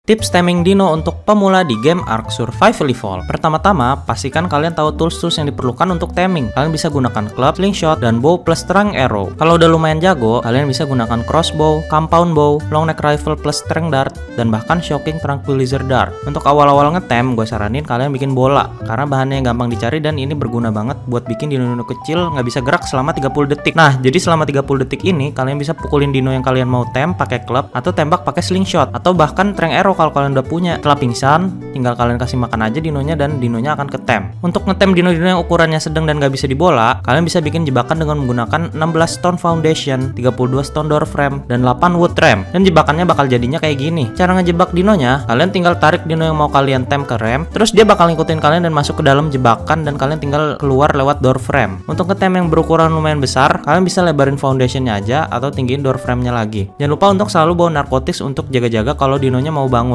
Tips taming dino untuk pemula di game Ark Survival Evolved. Pertama-tama, pastikan kalian tahu tools-tools yang diperlukan untuk taming. Kalian bisa gunakan club, slingshot, dan bow plus strength arrow. Kalau udah lumayan jago, kalian bisa gunakan crossbow, compound bow, long neck rifle plus strength dart, dan bahkan shocking tranquilizer dart. Untuk awal-awal ngetem, gue saranin kalian bikin bola, karena bahannya yang gampang dicari dan ini berguna banget buat bikin dino-dino kecil nggak bisa gerak selama 30 detik. Nah, jadi selama 30 detik ini, kalian bisa pukulin dino yang kalian mau tem pakai club, atau tembak pakai slingshot, atau bahkan strength arrow kalau kalian udah punya. Setelah pingsan, tinggal kalian kasih makan aja dinonya dan dinonya akan ketem. Untuk ngetem dino-dino yang ukurannya sedang dan gak bisa dibola, kalian bisa bikin jebakan dengan menggunakan 16 stone foundation, 32 stone door frame, dan 8 wood ramp. Dan jebakannya bakal jadinya kayak gini. Cara ngejebak dinonya, kalian tinggal tarik dino yang mau kalian tem ke ramp, terus dia bakal ngikutin kalian dan masuk ke dalam jebakan dan kalian tinggal keluar lewat door frame. Untuk ngetem yang berukuran lumayan besar, kalian bisa lebarin foundationnya aja atau tinggiin door frame-nya lagi. Jangan lupa untuk selalu bawa narkotis untuk jaga-jaga kalau dinonya mau bangun